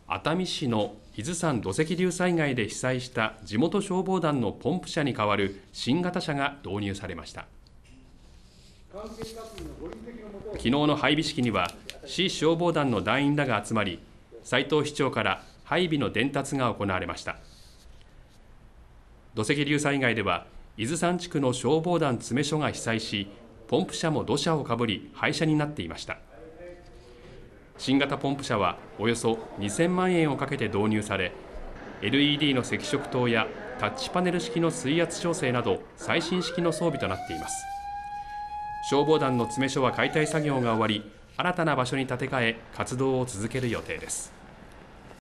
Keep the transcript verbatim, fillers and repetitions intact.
熱海市の伊豆山土石流災害で被災した地元消防団のポンプ車に代わる新型車が導入されました。昨日の配備式には市消防団の団員らが集まり、斉藤市長から配備の伝達が行われました。土石流災害では伊豆山地区の消防団詰所が被災し、ポンプ車も土砂をかぶり廃車になっていました。新型ポンプ車はおよそにせんまんえんをかけて導入され、 エルイーディー の赤色灯やタッチパネル式の水圧調整など最新式の装備となっています。消防団の詰所は解体作業が終わり、新たな場所に建て替え活動を続ける予定です。